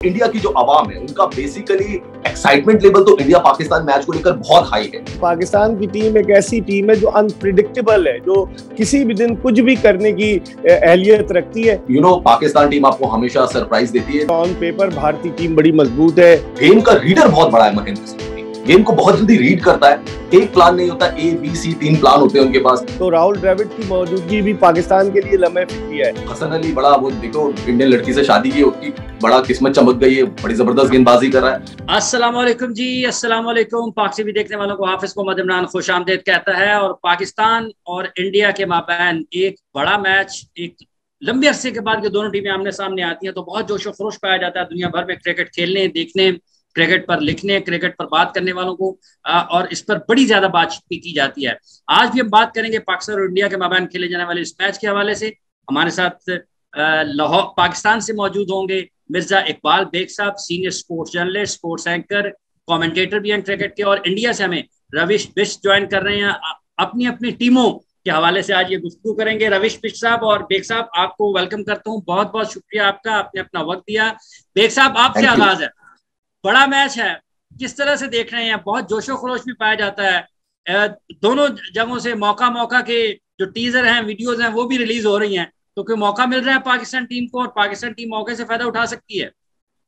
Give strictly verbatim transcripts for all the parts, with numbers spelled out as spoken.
India की जो आवाम है उनका बेसिकली एक्साइटमेंट लेवल तो इंडिया पाकिस्तान मैच को लेकर बहुत हाई है। पाकिस्तान की टीम एक ऐसी टीम है जो अनप्रिडिक्टेबल है, जो किसी भी दिन कुछ भी करने की अहलियत रखती है। यू नो पाकिस्तान टीम आपको हमेशा सरप्राइज देती है। ऑन पेपर भारतीय टीम बड़ी मजबूत है। गेम का रीडर बहुत बड़ा है महेंद्र सिंह, गेम को बहुत जल्दी रीड करता है। एक प्लान नहीं होता, ए बी सी तीन प्लान होते हैं उनके पास। तो राहुल द्रविड़ की मौजूदगी भी पाकिस्तान के लिए लम्हे फिक्री है। हसन अली बड़ा, वो देखो इंडियन लड़की से शादी की, उसकी बड़ा किस्मत चमक गई है, बड़ी जबरदस्त गेंदबाजी कर रहा है। अस्सलाम वालेकुम जी, अस्सलाम वालेकुम। पाक टीवी देखने वालों को हाफिज मोहम्मद इमरान खुश आमदेद कहता है। और पाकिस्तान और इंडिया के माबैन एक बड़ा मैच, एक लंबे अरसे के बाद जो दोनों टीमें आमने सामने आती हैं तो बहुत जोशो खरोश पाया जाता है दुनिया भर में। क्रिकेट खेलने, देखने, क्रिकेट पर लिखने, क्रिकेट पर बात करने वालों को, और इस पर बड़ी ज्यादा बातचीत भी की जाती है। आज भी हम बात करेंगे पाकिस्तान और इंडिया के माबैन खेले जाने वाले इस मैच के हवाले से। हमारे साथ लाहौर पाकिस्तान से मौजूद होंगे मिर्जा इकबाल बेग साहब, senior sports journalist, sports anchor, commentator भी हैं क्रिकेट के। और इंडिया से हमें रविश बिष्ट ज्वाइन कर रहे हैं। अपनी अपनी टीमों के हवाले से आज ये गुफ्तगू करेंगे। रविश बिष्ट साहब और बेग साहब, आपको वेलकम करता हूँ। बहुत बहुत शुक्रिया आपका, आपने अपना वक्त दिया। बेग साहब, आपसे आगाज है। बड़ा मैच है, किस तरह से देख रहे हैं? बहुत जोशो खरोश भी पाया जाता है। दोनों जगहों से मौका मौका के जो टीजर हैं, वीडियोस हैं, वो भी रिलीज हो रही हैं। तो कोई मौका मिल रहा है पाकिस्तान टीम को और पाकिस्तान टीम मौके से फायदा उठा सकती है?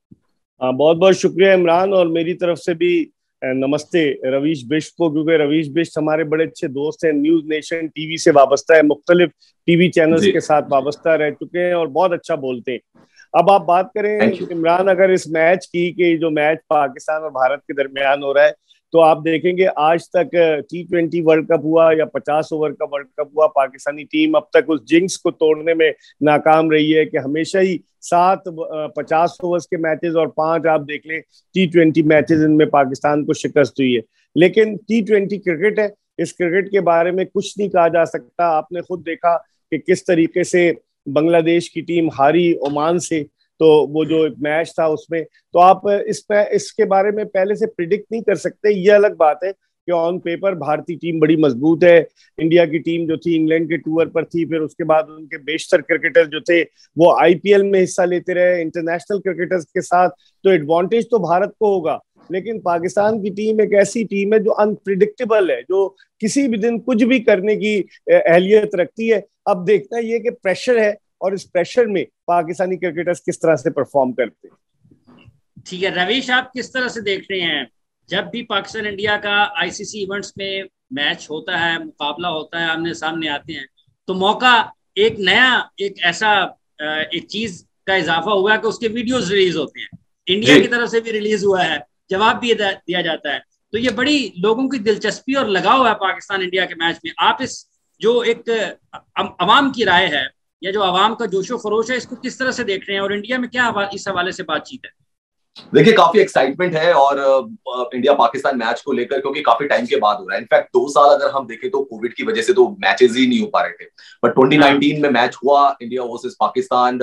हाँ, बहुत बहुत शुक्रिया इमरान, और मेरी तरफ से भी नमस्ते रवीश बिष्ट को, क्योंकि रवीश बिष्ट हमारे बड़े अच्छे दोस्त हैं। न्यूज नेशन टीवी से वाबस्ता है, मुख्तलिफ टीवी चैनल्स के साथ वाबस्ता रह चुके हैं और बहुत अच्छा बोलते हैं। अब आप बात करें इमरान अगर इस मैच की, कि जो मैच पाकिस्तान और भारत के दरमियान हो रहा है, तो आप देखेंगे आज तक टी ट्वेंटी वर्ल्ड कप हुआ या पचास ओवर का वर्ल्ड कप हुआ, पाकिस्तानी टीम अब तक उस जिंक्स को तोड़ने में नाकाम रही है कि हमेशा ही सात पचास ओवर्स के मैचेस और पांच आप देख लें टी ट्वेंटी मैचेस, इनमें पाकिस्तान को शिकस्त हुई है। लेकिन टी ट्वेंटी क्रिकेट है, इस क्रिकेट के बारे में कुछ नहीं कहा जा सकता। आपने खुद देखा कि किस तरीके से बांग्लादेश की टीम हारी ओमान से, तो वो जो मैच था उसमें, तो आप इस पे इसके बारे में पहले से प्रिडिक्ट नहीं कर सकते। ये अलग बात है कि ऑन पेपर भारतीय टीम बड़ी मजबूत है। इंडिया की टीम जो थी इंग्लैंड के टूर पर थी, फिर उसके बाद उनके बेशतर क्रिकेटर जो थे वो आईपीएल में हिस्सा लेते रहे इंटरनेशनल क्रिकेटर्स के साथ, तो एडवांटेज तो भारत को होगा। लेकिन पाकिस्तान की टीम एक ऐसी टीम है जो अनप्रिडिक्टेबल है, जो किसी भी दिन कुछ भी करने की अहलियत रखती है। अब देखना ये कि प्रेशर है और इस प्रेशर में पाकिस्तानी क्रिकेटर्स किस तरह से परफॉर्म करते हैं। ठीक है रवीश, आप किस तरह से देख रहे हैं? जब भी पाकिस्तान इंडिया का आईसीसी इवेंट्स में मैच होता है, मुकाबला होता है, आमने सामने आते हैं, तो मौका एक नया, एक ऐसा एक चीज का इजाफा हुआ है कि उसके वीडियोस रिलीज होते हैं। इंडिया की तरफ से भी रिलीज हुआ है, जवाब भी दिया जाता है। तो ये बड़ी लोगों की दिलचस्पी और लगाव है पाकिस्तान इंडिया के मैच में। आप इस जो एक अवाम की राय है या जो आवाम का जोशो खरोश है, इसको किस तरह से देख रहे हैं और इंडिया में क्या इस हवाले से बातचीत है? देखिए, काफी एक्साइटमेंट है और इंडिया पाकिस्तान मैच को लेकर, क्योंकि काफी टाइम के बाद हो रहा है। इनफैक्ट दो साल अगर हम देखें तो कोविड की वजह से तो मैचेस ही नहीं हो पा रहे थे, बट ट्वेंटी नाइनटीन में मैच हुआ इंडिया वर्सेस पाकिस्तान।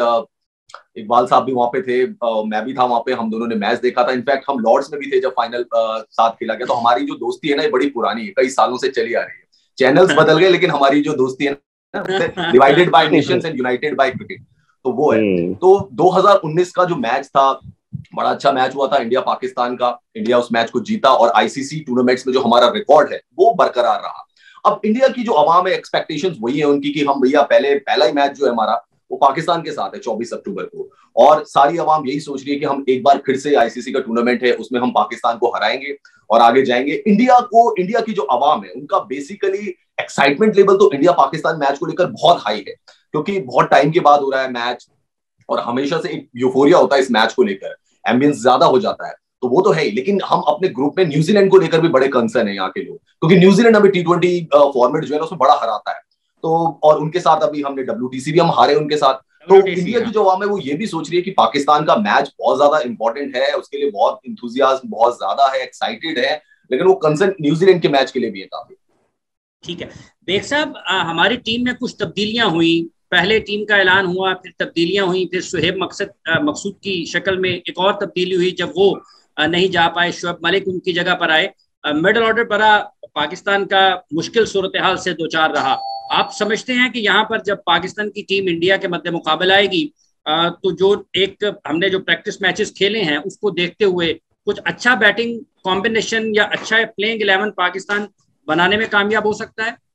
इकबाल साहब भी वहां पे थे, मैं भी था वहां पे, हम दोनों ने मैच देखा था। इनफैक्ट हम लॉर्ड्स में भी थे जब फाइनल साथ खेला गया। तो हमारी जो दोस्ती है ना, ये बड़ी पुरानी है, कई सालों से चली आ रही है। चैनल्स बदल गए लेकिन हमारी जो दोस्ती है, divided by nations and united by cricket, तो वो है। तो दो हज़ार उन्नीस का जो मैच था, बड़ा अच्छा मैच हुआ था इंडिया पाकिस्तान का। इंडिया उस मैच को जीता और आईसीसी टूर्नामेंट्स में जो हमारा रिकॉर्ड है वो बरकरार रहा। अब इंडिया की जो अवाम है, एक्सपेक्टेशंस वही है उनकी कि हम भैया पहले पहला ही मैच जो है हमारा वो पाकिस्तान के साथ है चौबीस अक्टूबर को, और सारी अवाम यही सोच रही है कि हम एक बार फिर से आईसीसी का टूर्नामेंट है उसमें हम पाकिस्तान को हराएंगे और आगे जाएंगे। इंडिया को, इंडिया की जो अवाम है उनका बेसिकली एक्साइटमेंट लेवल तो इंडिया पाकिस्तान मैच को लेकर बहुत हाई है, क्योंकि बहुत टाइम के बाद हो रहा है मैच और हमेशा से एक यूफोरिया होता है इस मैच को लेकर, एम्बियंस ज्यादा हो जाता है, तो वो तो है ही। लेकिन हम अपने ग्रुप में न्यूजीलैंड को लेकर भी बड़े कंसर्न है यहाँ के लोग, क्योंकि न्यूजीलैंड हमें टी ट्वेंटी फॉर्मेट जो है ना उसमें बड़ा हराता है। तो और उनके साथ अभी हमने डब्ल्यूटीसी भी हम हारे उनके साथ। तो इंडिया की जो अवाम है वो ये भी सोच रही है कि पाकिस्तान का मैच बहुत ज्यादा इंपॉर्टेंट है, उसके लिए बहुत इंथुजियाज्म बहुत ज्यादा है, एक्साइटेड है, लेकिन वो कंसर्न न्यूजीलैंड के मैच के लिए भी है काफी। ठीक है बेग साहब, हमारी टीम में कुछ तब्दीलियां हुई। पहले टीम का ऐलान हुआ, फिर तब्दीलियां हुई, फिर सुहेब मकसद मकसूद की शक्ल में एक और तब्दीली हुई जब वो नहीं जा पाए, शुएब मलिक उनकी जगह पर आए। मिडल ऑर्डर बड़ा पाकिस्तान का मुश्किल सूरत हाल से दो चार रहा। आप समझते हैं कि यहाँ पर जब पाकिस्तान की टीम इंडिया के मद्दे मुकाबले आएगी तो जो एक हमने जो प्रैक्टिस मैचेस खेले हैं उसको देखते हुए कुछ अच्छा बैटिंग कॉम्बिनेशन या अच्छा प्लेइंग इलेवन पाकिस्तान बनाने में कामयाब हो सकता है?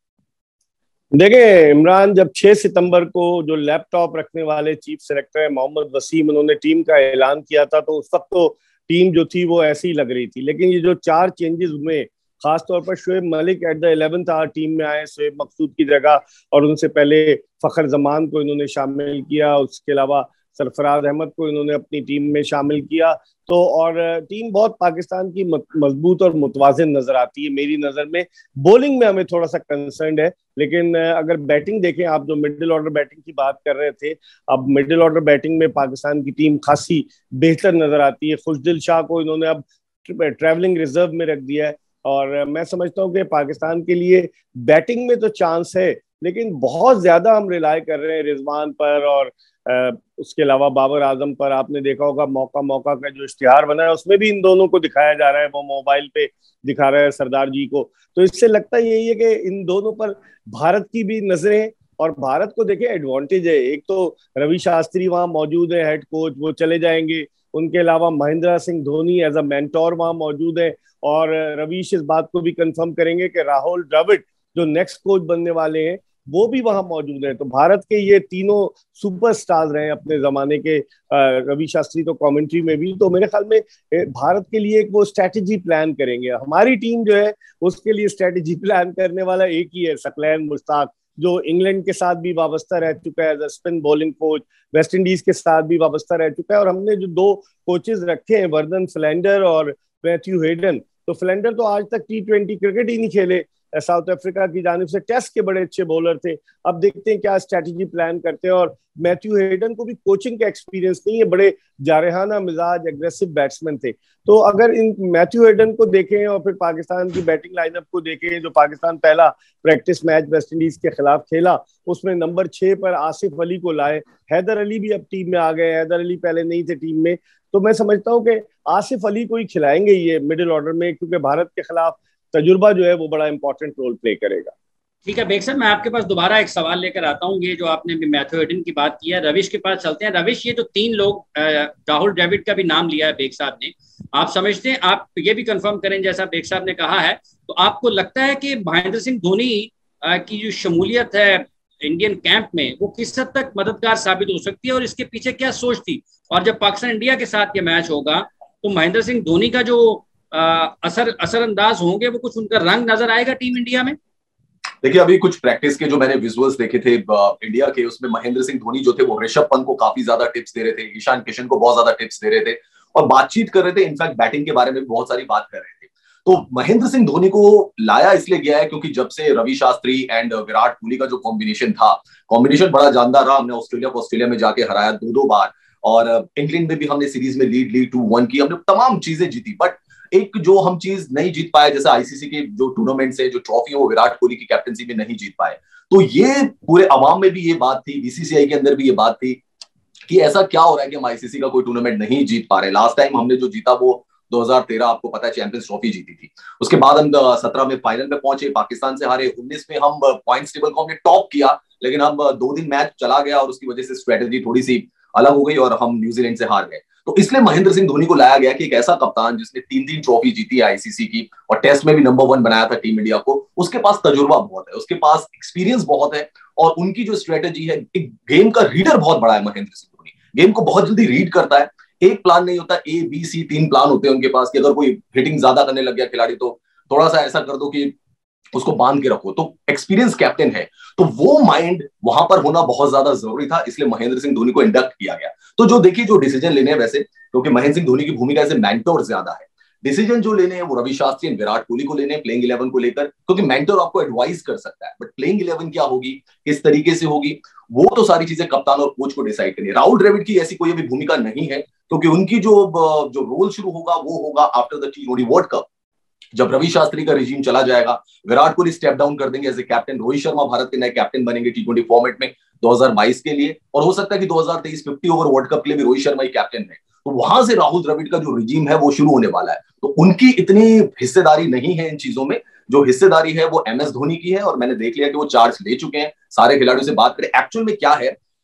देखिए इमरान, जब छह सितंबर को जो लैपटॉप रखने वाले चीफ सेलेक्टर है मोहम्मद वसीम, उन्होंने टीम का ऐलान किया था, तो उस वक्त तो टीम जो थी वो ऐसी ही लग रही थी। लेकिन ये जो चार चेंजेस हुए, खासतौर पर Shoaib Malik at the eleventh hour team में आए शोएब मकसूद की जगह, और उनसे पहले फखर जमान को इन्होंने शामिल किया, उसके अलावा सरफराज अहमद को इन्होंने अपनी टीम में शामिल किया, तो और टीम बहुत पाकिस्तान की मजबूत और मुतवाज़िन नजर आती है मेरी नजर में। बॉलिंग में हमें थोड़ा सा कंसर्न है, लेकिन अगर बैटिंग देखें, आप जो मिडिल ऑर्डर बैटिंग की बात कर रहे थे, अब मिडिल ऑर्डर बैटिंग में पाकिस्तान की टीम खासी बेहतर नजर आती है। खुशदिल शाह को इन्होंने अब ट्रैवलिंग रिजर्व में रख दिया है, और मैं समझता हूँ कि पाकिस्तान के लिए बैटिंग में तो चांस है, लेकिन बहुत ज्यादा हम रिलाय कर रहे हैं रिजवान पर और आ, उसके अलावा बाबर आजम पर। आपने देखा होगा मौका मौका का जो इश्तिहार बना है उसमें भी इन दोनों को दिखाया जा रहा है, वो मोबाइल पे दिखा रहा है सरदार जी को। तो इससे लगता यही है कि इन दोनों पर भारत की भी नजरें, और भारत को देखे एडवांटेज है। एक तो रवि शास्त्री वहां मौजूद है, हेड कोच, वो चले जाएंगे। उनके अलावा Mahendra Singh Dhoni as a mentor वहां मौजूद है, और रवीश इस बात को भी कंफर्म करेंगे कि राहुल द्रविड़ जो नेक्स्ट कोच बनने वाले हैं वो भी वहां मौजूद है। तो भारत के ये तीनों सुपरस्टार्स रहे अपने जमाने के, रवि शास्त्री तो कमेंट्री में भी, तो मेरे ख्याल में भारत के लिए एक वो स्ट्रैटेजी प्लान करेंगे। हमारी टीम जो है उसके लिए स्ट्रैटेजी प्लान करने वाला एक ही है, सकलैन मुश्ताक, जो इंग्लैंड के साथ भी वाबस्ता रह चुका है as a spin bowling coach, West Indies के साथ भी वाबस्ता रह चुका है। और हमने जो दो कोचेज रखे हैं, वर्दन फ्लैंडर और मैथ्यू हेडन, तो फ्लैंडर तो आज तक टी ट्वेंटी क्रिकेट ही नहीं खेले, साउथ अफ्रीका की जानिब से टेस्ट के बड़े अच्छे बॉलर थे। अब देखते हैं क्या स्ट्रैटेजी प्लान करते हैं। और मैथ्यू हेडन को भी कोचिंग का एक्सपीरियंस नहीं है, बड़े जारहाना मिजाज एग्रेसिव बैट्समैन थे। तो अगर इन मैथ्यू हेडन को देखें और फिर पाकिस्तान की बैटिंग लाइनअप को देखें, जो पाकिस्तान पहला प्रैक्टिस मैच वेस्ट इंडीज के खिलाफ खेला उसमें नंबर छह पर आसिफ अली को लाए, हैदर अली भी अब टीम में आ गए, हैदर अली पहले नहीं थे टीम में। तो मैं समझता हूँ कि आसिफ अली को ही खिलाएंगे ये मिडिल ऑर्डर में, क्योंकि भारत के खिलाफ तजुर्बा जो है वो बड़ा इंपॉर्टेंट रोल प्ले करेगा। ठीक है बेग साहब, मैं आपके पास दोबारा एक सवाल लेकर आता हूँ। ये जो आपने मैथ्यू हेडन की बात की है, रविश के पास चलते हैं। रविश, ये जो तीन लोग, राहुल द्रविड़ का भी नाम लिया है बेग साहब ने, आप समझते हैं, आप ये भी कंफर्म करें जैसा बेग साहब ने कहा है, तो आपको लगता है कि महेंद्र सिंह धोनी की जो शमूलियत है इंडियन कैंप में वो किस हद तक मददगार साबित हो सकती है, और इसके पीछे क्या सोच थी? और जब पाकिस्तान इंडिया के साथ ये मैच होगा तो महेंद्र सिंह धोनी का जो आ, असर असरअंदाज होंगे, वो कुछ उनका रंग नजर आएगा टीम इंडिया में? देखिए, अभी कुछ प्रैक्टिस के जो मैंने विजुअल्स देखे थे इंडिया के, उसमें महेंद्र सिंह धोनी जो थे वो ऋषभ पंत को काफी ज्यादा टिप्स दे रहे थे, ईशान किशन को बहुत ज्यादा टिप्स दे रहे थे और बातचीत कर रहे थे। इनफैक्ट बैटिंग के बारे में बहुत सारी बात कर रहे थे। तो महेंद्र सिंह धोनी को लाया इसलिए गया है क्योंकि जब से रवि शास्त्री एंड विराट कोहली का जो कॉम्बिनेशन था, कॉम्बिनेशन बड़ा जानदार रहा। हमने ऑस्ट्रेलिया को ऑस्ट्रेलिया में जाके हराया दो दो बार, और इंग्लैंड में भी हमने सीरीज में लीड ली टू वन की, हमने तमाम चीजें जीती। बट एक जो हम चीज नहीं जीत पाए, जैसे आईसीसी के जो टूर्नामेंट से जो ट्रॉफी वो विराट कोहली की कैप्टनसी में नहीं जीत पाए। तो ये पूरे अवाम में भी ये बात थी, बीसीसीआई के अंदर भी ये बात थी कि ऐसा क्या हो रहा है कि हम आईसीसी का कोई टूर्नामेंट नहीं जीत पा रहे। लास्ट टाइम हमने जो जीता वो दो हज़ार तेरह, आपको पता है, चैंपियंस ट्रॉफी जीती थी। उसके बाद हम सत्रह में फाइनल में पहुंचे, पाकिस्तान से हारे। उन्नीस में हम पॉइंट्स टेबल को हमने टॉप किया, लेकिन हम दो दिन मैच चला गया और उसकी वजह से स्ट्रेटेजी थोड़ी सी अलग हो गई और हम न्यूजीलैंड से हार गए। तो इसलिए महेंद्र सिंह धोनी को लाया गया कि एक ऐसा कप्तान जिसने तीन तीन ट्रॉफी जीती है आईसीसी की और टेस्ट में भी नंबर वन बनाया था टीम इंडिया को, उसके पास तजुर्बा बहुत है, उसके पास एक्सपीरियंस बहुत है, और उनकी जो स्ट्रेटेजी है, एक गेम का रीडर बहुत बड़ा है महेंद्र सिंह धोनी। गेम को बहुत जल्दी रीड करता है। एक प्लान नहीं होता, ए बी सी तीन प्लान होते हैं उनके पास कि अगर कोई हिटिंग ज्यादा करने लग गया खिलाड़ी तो थोड़ा सा ऐसा कर दो कि उसको बांध के रखो। तो एक्सपीरियंस कैप्टन है, तो वो माइंड वहां पर होना बहुत ज्यादा जरूरी था, इसलिए महेंद्र सिंह धोनी को इंडक्ट किया गया। तो जो देखिए जो डिसीजन लेने हैं, वैसे क्योंकि महेंद्र सिंह धोनी की भूमिका ऐसे मेंटोर ज्यादा है, डिसीजन जो लेने हैं वो रवि शास्त्री एंड विराट कोहली को लेने हैं प्लेइंग इलेवन को लेकर, क्योंकि मेंटोर आपको एडवाइस कर सकता है, बट प्लेइंग इलेवन क्या होगी, किस तरीके से होगी, वो तो सारी चीजें कप्तान और कोच को डिसाइड करनी है। राहुल द्रविड़ की ऐसी कोई अभी भूमिका नहीं है, क्योंकि उनकी जो जो रोल शुरू होगा वो होगा after the T twenty world cup, जब रवि शास्त्री का रिजीम चला जाएगा। विराट कोहली स्टेप डाउन कर देंगे as a captain, Rohit Sharma Bharat के नए कैप्टन बनेंगे टी ट्वेंटी फॉर्मेट में दो हज़ार बाईस के लिए, और हो सकता है कि दो हज़ार तेईस फिफ्टी ओवर वर्ल्ड कप के लिए भी रोहित शर्मा ही कैप्टन है। तो वहां से राहुल द्रविड़ का जो रिजीम है वो शुरू होने वाला है। तो उनकी इतनी हिस्सेदारी नहीं है इन चीजों में, जो हिस्सेदारी है वो एम एस धोनी की है, और मैंने देख लिया कि वो चार्ज ले चुके हैं। सारे खिलाड़ियों से बात करें, एक्चुअल में क्या है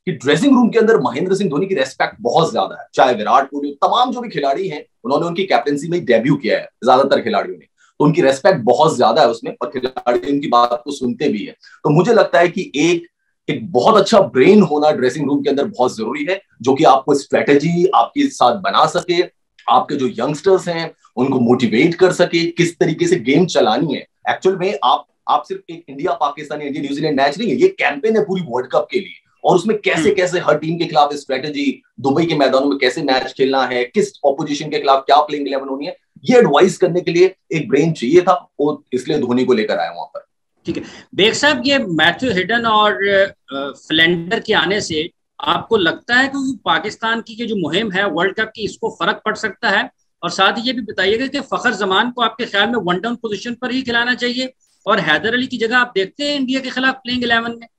कि ड्रेसिंग रूम के अंदर महेंद्र सिंह धोनी की रेस्पेक्ट बहुत ज्यादा है। चाहे विराट कोहली, तमाम जो भी खिलाड़ी हैं, उन्होंने उनकी कैप्टनसी में डेब्यू किया है, ज्यादातर खिलाड़ियों ने, तो उनकी रेस्पेक्ट बहुत ज्यादा है उसमें, और खिलाड़ी उनकी बात को सुनते भी है। तो मुझे लगता है कि एक एक बहुत अच्छा ब्रेन होना ड्रेसिंग रूम के अंदर बहुत जरूरी है, जो कि आपको स्ट्रेटेजी आपके साथ बना सके, आपके जो यंगस्टर्स हैं उनको मोटिवेट कर सके, किस तरीके से गेम चलानी है। एक्चुअल में आप आप सिर्फ एक India Pakistan India New Zealand match नहीं है, ये कैंपेन है पूरी वर्ल्ड कप के लिए, और उसमें कैसे कैसे हर टीम के खिलाफ स्ट्रेटेजी, दुबई के मैदानों में कैसे मैच खेलना है, किस ऑपोजिशन के खिलाफ क्या प्लेइंग इलेवन होनी है, ये एडवाइस करने के लिए एक ब्रेन चाहिए था, और इसलिए धोनी को लेकर आया वहां पर। ठीक है बेग साहब, ये मैथ्यू हिडन और फ्लेंडर के आने से आपको लगता है कि पाकिस्तान की जो मुहिम है वर्ल्ड कप की, इसको फर्क पड़ सकता है? और साथ ही ये भी बताइएगा कि फखर जमान को आपके ख्याल में वन डाउन पोजीशन पर ही खिलाना चाहिए, और हैदर अली की जगह आप देखते हैं इंडिया के खिलाफ प्लेइंग इलेवन में?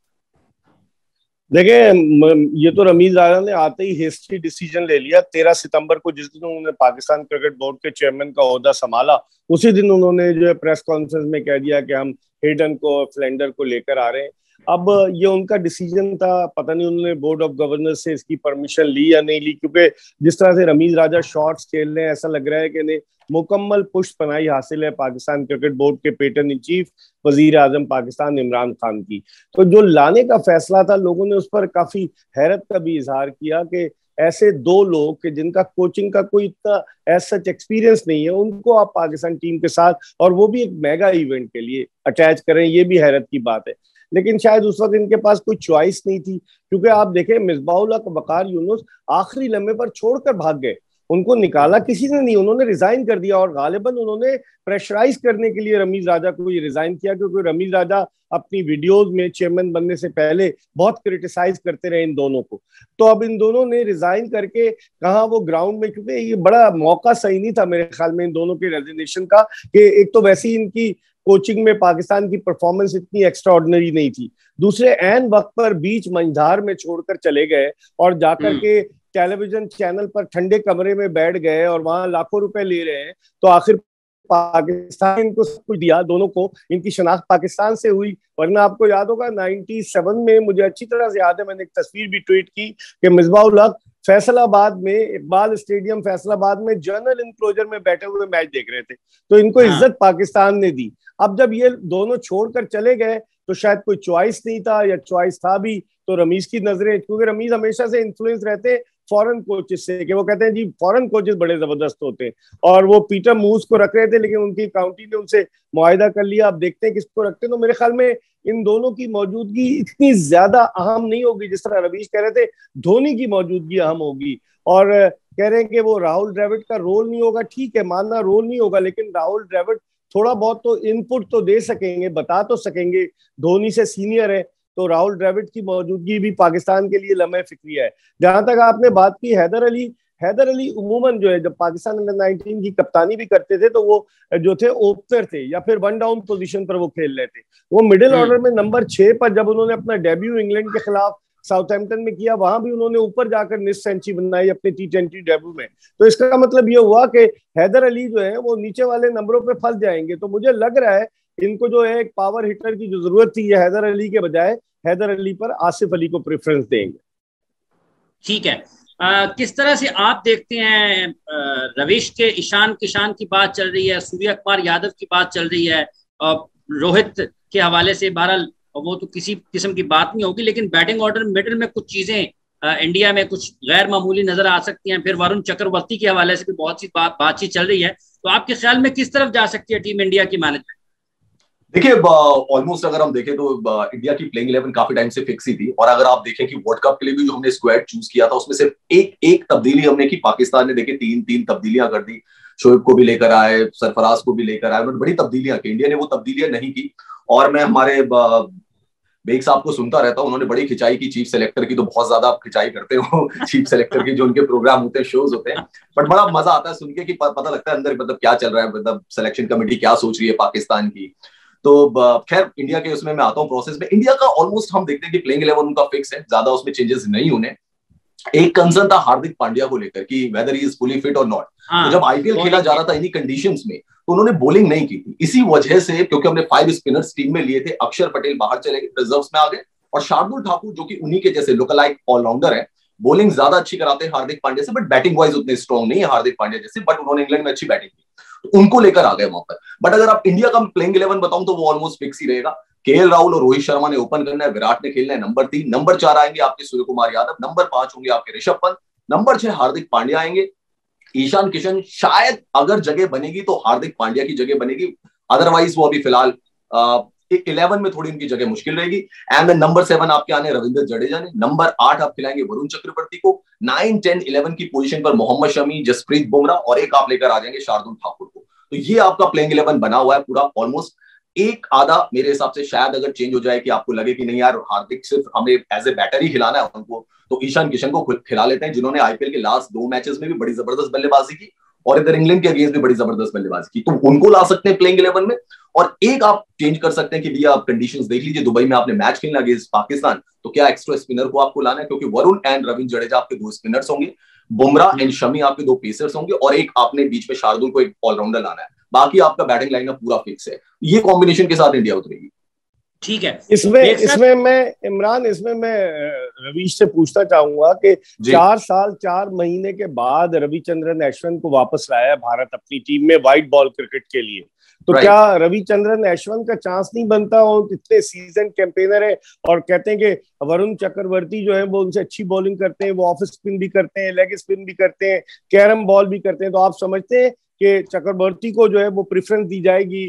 देखिए, ये तो रमीज राजा ने आते ही हेस्टी डिसीजन ले लिया। तेरह सितंबर को जिस दिन उन्होंने पाकिस्तान क्रिकेट बोर्ड के चेयरमैन का ओहदा संभाला, उसी दिन उन्होंने जो है प्रेस कॉन्फ्रेंस में कह दिया कि हम हेडन को, फ्लेंडर को लेकर आ रहे हैं। अब ये उनका डिसीजन था, पता नहीं उन्होंने बोर्ड ऑफ गवर्नर्स से इसकी परमिशन ली या नहीं ली, क्योंकि जिस तरह से रमीज राजा शॉट्स खेल रहे हैं, ऐसा लग रहा है कि नहीं मुकम्मल पुष्ट पनाही हासिल है पाकिस्तान क्रिकेट बोर्ड के पेटर्न इन चीफ वजीर आजम पाकिस्तान इमरान खान की। तो जो लाने का फैसला था, लोगों ने उस पर काफी हैरत का भी इजहार किया कि ऐसे दो लोग कि जिनका कोचिंग का कोई इतना एज सच एक्सपीरियंस नहीं है, उनको आप पाकिस्तान टीम के साथ, और वो भी एक मेगा इवेंट के लिए अटैच करें, ये भी हैरत की बात है। लेकिन शायद उस वक्त इनके पास कोई चॉइस नहीं थी, क्योंकि आप देखें मिसबाहुल हक वकार यूनुस आखिरी लम्हे पर छोड़कर भाग गए, उनको निकाला किसी ने नहीं, उन्होंने रिजाइन कर दिया, और गालिबन उन्होंने प्रेशराइज करने के लिए रमीज राजा को ये रिजाइन किया, क्योंकि रमीज राजा अपनी वीडियोस में चेयरमैन बनने से पहले बहुत क्रिटिसाइज करते रहे इन दोनों को। तो अब इन दोनों ने रिजाइन करके कहा वो ग्राउंड में, क्योंकि ये बड़ा मौका सही नहीं था मेरे ख्याल में इन दोनों के रेजिग्नेशन का, कि एक तो वैसी इनकी कोचिंग में पाकिस्तान की परफॉर्मेंस इतनी एक्स्ट्राऑर्डिनरी नहीं थी, दूसरे एन वक्त पर बीच मंझधार में छोड़कर चले गए और जाकर के टेलीविजन चैनल पर ठंडे कमरे में बैठ गए और वहां लाखों रुपए ले रहे हैं। तो आखिर पाकिस्तान इनको सब कुछ दिया, दोनों को इनकी शनाख्त पाकिस्तान से हुई। वरना आपको याद होगा सत्तानवे में, मुझे अच्छी तरह से याद है, मैंने एक तस्वीर भी ट्वीट की कि मिसबाहुल हक फैसलाबाद में, इकबाल स्टेडियम फैसलाबाद में जर्नल इनक्लोजर में बैठे हुए मैच देख रहे थे। तो इनको हाँ। इज्जत पाकिस्तान ने दी। अब जब ये दोनों छोड़कर चले गए तो शायद कोई चॉइस नहीं था, या चॉइस था भी तो रमीज की नजरें, क्योंकि रमीज हमेशा से इन्फ्लुएंस रहते फॉरेन कोचेस से, कि वो कहते हैं जी फॉरेन कोचेस बड़े जबरदस्त होते हैं, और वो पीटर मूस को रख रहे थे, लेकिन उनकी काउंटी ने उनसे मुआहिदा कर लिया। अब देखते हैं किसको रखते हैं। तो मेरे ख्याल में इन दोनों की मौजूदगी इतनी ज्यादा अहम नहीं होगी, जिस तरह रवीश कह रहे थे धोनी की मौजूदगी अहम होगी। और कह रहे हैं कि वो राहुल द्रविड़ का रोल नहीं होगा, ठीक है मानना रोल नहीं होगा, लेकिन राहुल द्रविड़ थोड़ा बहुत तो इनपुट तो दे सकेंगे, बता तो सकेंगे, धोनी से सीनियर है। तो राहुल द्रविड़ की मौजूदगी भी पाकिस्तान के लिए लम्हे फिक्रिया है। जहां तक आपने बात की हैदर अली, हैदर अली उमूमन जो है जब पाकिस्तान अंडर नाइनटीन की कप्तानी भी करते थे तो वो जो थे ओपनर थे या फिर वन डाउन पोजीशन पर वो खेल रहे थे। वो मिडिल ऑर्डर में नंबर छह पर जब उन्होंने अपना डेब्यू इंग्लैंड के खिलाफ साउथहैम्पटन में किया, वहां भी उन्होंने ऊपर जाकर निस सेंचुरी बनाई अपने टी ट्वेंटी डेब्यू में। तो इसका मतलब ये हुआ कि हैदर अली जो है वो नीचे वाले नंबरों पे फंस जाएंगे। तो मुझे लग रहा है इनको जो है एक पावर हिटर की जो जरूरत थी, ये हैदर अली के बजाय हैदर अली पर आसिफ अली को प्रेफरेंस देंगे। ठीक है, आ, किस तरह से आप देखते हैं रवीश के ईशान किशान की बात चल रही है, सूर्य कुमार यादव की बात चल रही है, और रोहित के हवाले से बहरहाल वो तो किसी किस्म की बात नहीं होगी, लेकिन बैटिंग ऑर्डर मिडिल में कुछ चीजें इंडिया में कुछ गैर मामूली नजर आ सकती हैं। फिर वरुण चक्रवर्ती के हवाले से भी बहुत सी बात बातचीत चल रही है। तो आपके ख्याल में किस तरफ जा सकती है टीम इंडिया की मैनेजमेंट? देखिए, ऑलमोस्ट अगर हम देखें तो इंडिया की प्लेइंग इलेवन काफी टाइम से फिक्स ही थी, और अगर आप देखें कि वर्ल्ड कप के लिए भी जो हमने स्क्वाड चूज किया था उसमें सिर्फ एक एक तब्दीली हमने की। पाकिस्तान ने देखे तीन तीन तब्दीलियां कर दी, शोएब को भी लेकर आए, सरफराज को भी लेकर आए, उन्होंने बड़ी तब्दीलियां की। इंडिया ने वो तब्दीलियां नहीं की। और मैं हमारे बेग साहब को सुनता रहता हूँ, उन्होंने बड़ी खिंचाई की चीफ सेलेक्टर की, तो बहुत ज्यादा आप खिंचाई करते हो चीफ सेलेक्टर की, जो उनके प्रोग्राम होते हैं, शोज होते हैं, बट बड़ा मजा आता है सुन के कि पता लगता है अंदर मतलब क्या चल रहा है, मतलब सिलेक्शन कमेटी क्या सोच रही है पाकिस्तान की। तो खैर इंडिया के उसमें मैं आता हूँ प्रोसेस में। इंडिया का ऑलमोस्ट हम देखते हैं कि प्लेइंग इलेवन उनका फिक्स है, ज्यादा उसमें चेंजेस नहीं होने। एक कंसर्न था हार्दिक पांड्या को लेकर कि whether he is fully fit और नॉट। तो जब आईपीएल खेला जा रहा था इन्हीं कंडीशंस में, तो उन्होंने बॉलिंग नहीं की थी। इसी वजह से, क्योंकि हमने फाइव स्पिनर्स टीम में लिए थे, अक्षर पटेल बाहर चले गए, रिजर्व्स में आ गए, और शार्दुल ठाकुर जो कि उन्हीं के जैसे लुकलाइक ऑलराउंडर है, बॉलिंग ज्यादा अच्छी कराते हैं हार्दिक पांड्या से, बट बैटिंग वाइज उतने स्ट्रॉन्ग नहीं है हार्दिक पांड्या जैसे, बट उन्होंने इंग्लैंड में अच्छी बैटिंग की, तो उनको लेकर आ गए वहां पर। बट अगर आप इंडिया का प्लेइंग इलेवन बताऊं तो वो ऑलमोस्ट फिक्स ही रहेगा। केएल राहुल और रोहित शर्मा ने ओपन करना है, विराट ने खेलना है नंबर तीन, नंबर चार आएंगे आपके सूर्य कुमार यादव, नंबर पांच होंगे आपके ऋषभ पंत, नंबर छह हार्दिक पांड्या आएंगे, ईशान किशन शायद अगर जगह बनेगी तो हार्दिक पांड्या की जगह बनेगी, अदरवाइज वो अभी फिलहाल इलेवन में थोड़ी उनकी जगह मुश्किल रहेगी। एंड नंबर सेवन आपके आने रविंद्र जडेजा ने, नंबर आठ आप खिलाएंगे वरुण चक्रवर्ती को, नाइन टेन इलेवन की पोजीशन पर मोहम्मद शमी, जसप्रीत बुमराह और एक आप लेकर आ जाएंगे शार्दुल ठाकुर को। तो ये आपका प्लेइंग इलेवन बना हुआ है पूरा ऑलमोस्ट। एक आधा मेरे हिसाब से शायद अगर चेंज हो जाए कि आपको लगे कि नहीं यार हार्दिक सिर्फ हमें एज ए बैटर ही खिलाना है उनको, तो ईशान किशन को खिला लेते हैं, जिन्होंने आईपीएल के लास्ट दो मैचेस में भी बड़ी जबरदस्त बल्लेबाजी की और इधर इंग्लैंड के अगेंस्ट भी बड़ी जबरदस्त बल्लेबाजी की, तो उनको ला सकते हैं प्लेइंग इलेवन में। और एक आप चेंज कर सकते हैं कि भैया आप कंडीशंस देख लीजिए, दुबई में आपने मैच खेलना अगेंस्ट पाकिस्तान, तो क्या एक्स्ट्रा स्पिनर को आपको लाना है, क्योंकि वरुण एंड रविंद्र जडेजा आपके दो स्पिनर्स होंगे, बुमराह एंड शमी आपके दो पेसर्स होंगे, और एक आपने बीच में शार्दुल को एक ऑलराउंडर लाना है, बाकी आपका बैटिंग लाइनअप पूरा फिक्स है। ये कॉम्बिनेशन के साथ इंडिया उतरेगी। ठीक है, इसमें इसमें मैं इमरान इसमें मैं रवीश से पूछना चाहूंगा कि चार साल चार महीने के बाद रविचंद्रन अश्विन को वापस लाया है भारत अपनी टीम में व्हाइट बॉल क्रिकेट के लिए, तो right. क्या रविचंद्रन अश्विन का चांस नहीं बनता? और इतने सीजन कैंपेनर है और कहते हैं कि वरुण चक्रवर्ती जो है वो उनसे अच्छी बॉलिंग करते हैं, वो ऑफ स्पिन भी करते हैं, लेग स्पिन भी करते हैं, कैरम बॉल भी करते हैं, तो आप समझते हैं कि चक्रवर्ती को जो है वो प्रेफरेंस दी जाएगी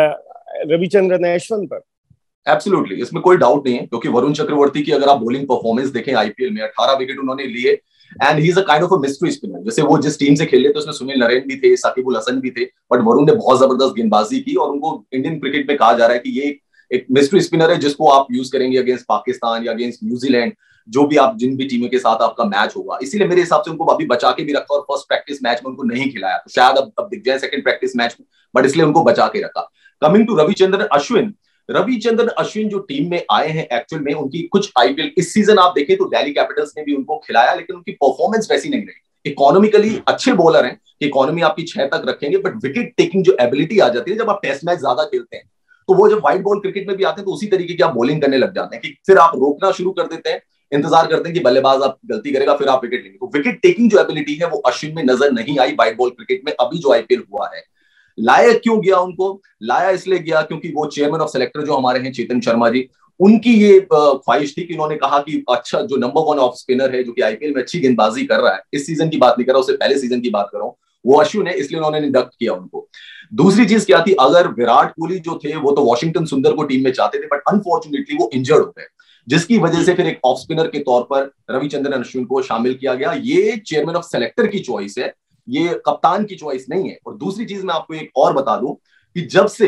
रविचंद्रन अश्विन पर? एब्सोल्युटली, इसमें कोई डाउट नहीं है, क्योंकि वरुण चक्रवर्ती की अगर आप बॉलिंग परफॉर्मेंस देखें आईपीएल में अठारह विकेट उन्होंने लिए, and he is a kind of a mystery spinner. जैसे वो जिस टीम से खेले थे उसमें सुनील नरेन भी थे, साकिबुल हसन भी थे, बट वरुण ने बहुत जबरदस्त गेंदबाजी की और उनको इंडियन क्रिकेट में कहा जा रहा है कि ये एक मिस्ट्री स्पिनर है जिसको आप यूज करेंगे अगेंस्ट पाकिस्तान या अगेंस्ट न्यूजीलैंड, जो भी आप जिन भी टीमों के साथ आपका मैच होगा। इसीलिए मेरे हिसाब से उनको अभी बचा के भी रखा और फर्स्ट प्रैक्टिस मैच में उनको नहीं खिलाया, तो शायद अब अब दिख जाए सेकंड प्रैक्टिस मैच में, बट इसलिए उनको बचा के रखा। कमिंग टू रविचंद्रन अश्विन, रविचंद्रन अश्विन जो टीम में आए हैं एक्चुअल में उनकी कुछ आईपीएल इस सीजन आप देखें तो दिल्ली कैपिटल्स ने भी उनको खिलाया, लेकिन उनकी परफॉर्मेंस वैसी नहीं रही। इकोनॉमिकली अच्छे बॉलर हैं, इकोनॉमी आपकी छह तक रखेंगे, बट विकेट टेकिंग जो एबिलिटी आ जाती है जब आप टेस्ट मैच ज्यादा खेलते हैं, तो वो जब व्हाइट बॉल क्रिकेट में भी आते हैं तो उसी तरीके की आप बॉलिंग करने लग जाते हैं कि फिर आप रोकना शुरू कर देते हैं, इंतजार करते हैं कि बल्लेबाज आप गलती करेगा फिर आप विकेट लेंगे। तो विकेट टेकिंग जो एबिलिटी है वो अश्विन में नजर नहीं आई व्हाइट बॉल क्रिकेट में अभी जो आईपीएल हुआ है। लाया क्यों गया उनको? लाया इसलिए गया क्योंकि वो चेयरमैन ऑफ सेलेक्टर जो हमारे हैं चेतन शर्मा जी, उनकी ये ख्वाहिश थी कि उन्होंने कहा कि अच्छा जो नंबर वन ऑफ स्पिनर है जो कि आईपीएल में अच्छी गेंदबाजी कर रहा है, इस सीजन की बात नहीं कर रहा, उससे पहले सीजन की बात कर रहा हूं, वो अश्विन है, इसलिए उन्होंने इंडक्ट किया उनको। दूसरी चीज क्या थी, अगर विराट कोहली जो थे वो तो वॉशिंगटन सुंदर को टीम में चाहते थे, बट अनफॉर्चुनेटली वो इंजर्ड हो गए, जिसकी वजह से फिर एक ऑफ स्पिनर के तौर पर रविचंद्रन अश्विन को शामिल किया गया। ये चेयरमैन ऑफ सेलेक्टर की चॉइस है, ये कप्तान की चॉइस नहीं है। और दूसरी चीज मैं आपको एक और बता दूं कि जब से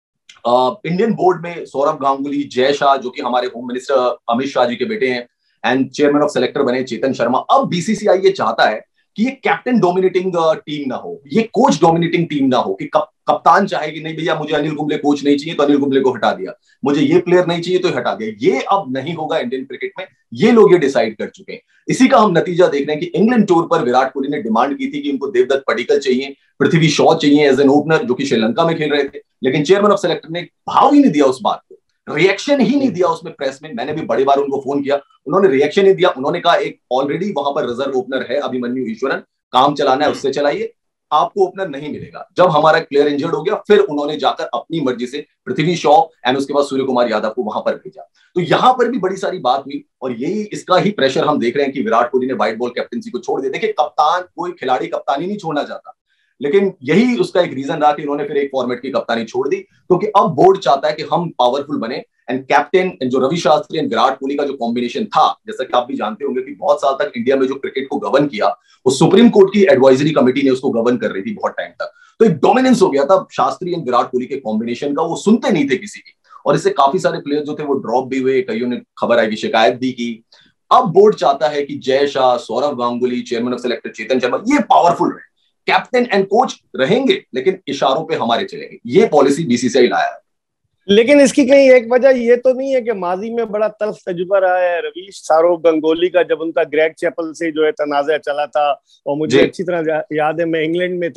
इंडियन बोर्ड में सौरभ गांगुली, जय शाह जो कि हमारे होम मिनिस्टर अमित शाह जी के बेटे हैं एंड चेयरमैन ऑफ सेलेक्टर बने चेतन शर्मा, अब बीसीसीआई ये चाहता है कि ये कैप्टन डोमिनेटिंग टीम ना हो, ये कोच डोमिनेटिंग टीम ना हो कि कप, कप्तान चाहे कि नहीं भैया मुझे अनिल कुंबले कोच नहीं चाहिए तो अनिल कुंबले को हटा दिया, मुझे ये प्लेयर नहीं चाहिए तो हटा दिया। ये अब नहीं होगा इंडियन क्रिकेट में, ये लोग ये डिसाइड कर चुके हैं। इसी का हम नतीजा देख रहे हैं कि इंग्लैंड टूर पर विराट कोहली ने डिमांड की थी कि उनको देवदत्त पडिक्कल चाहिए, पृथ्वी शॉ चाहिए एज एन ओपनर जो कि श्रीलंका में खेल रहे थे, लेकिन चेयरमैन ऑफ सेलेक्टर ने भाव ही नहीं दिया उस बात को, रिएक्शन ही नहीं दिया उसमें प्रेस में। मैंने भी बड़ी बार उनको फोन किया, उन्होंने रिएक्शन नहीं दिया। उन्होंने कहा एक ऑलरेडी वहां पर रिजर्व ओपनर है अभिमन्यु ईश्वरन, काम चलाना है उससे चलाइए, आपको ओपनर नहीं मिलेगा। जब हमारा प्लेयर इंजर्ड हो गया फिर उन्होंने जाकर अपनी मर्जी से पृथ्वी शॉ एंड उसके बाद सूर्य कुमार यादव को वहां पर भेजा। तो यहां पर भी बड़ी सारी बात हुई और यही इसका ही प्रेशर हम देख रहे हैं कि विराट कोहली ने व्हाइट बॉल कैप्टनसी को छोड़ दिया। देखिए कप्तान, कोई खिलाड़ी कप्तानी नहीं छोड़ना चाहता, लेकिन यही उसका एक रीजन रहा कि उन्होंने फिर एक फॉर्मेट की कप्तानी छोड़ दी, क्योंकि अब बोर्ड चाहता है कि हम पावरफुल बने। एंड कैप्टन जो रवि शास्त्री एंड विराट कोहली का जो कॉम्बिनेशन था, जैसा कि आप भी जानते होंगे कि बहुत साल तक इंडिया में जो क्रिकेट को गवर्न किया वो सुप्रीम कोर्ट की एडवाइजरी कमेटी ने उसको गवर्न कर रही थी बहुत टाइम तक, तो एक डोमिनेंस हो गया था शास्त्री एंड विराट कोहली के कॉम्बिनेशन का, वो सुनते नहीं थे किसी की, और इससे काफी सारे प्लेयर जो थे वो ड्रॉप भी हुए, कईयों ने खबर आई कि शिकायत भी की। अब बोर्ड चाहता है कि Jay Shah, Sourav Ganguly, chairman of selector Chetan Sharma, ये पावरफुल रहे, कैप्टन एंड कोच रहेंगे लेकिन इशारों पे हमारे चलेंगे। ये पॉलिसी बीसीसीआई लाया है। लेकिन इसकी कहीं एक वजह ये तो नहीं है कि माजी में बड़ा तल्ख तजुर्बा रहा है रवीश सौरव गंगोली का, जब उनका ग्रेग चैपल से जो है तनाज़ा चला था, और मुझे अच्छी तरह याद है मैं इंग्लैंड में था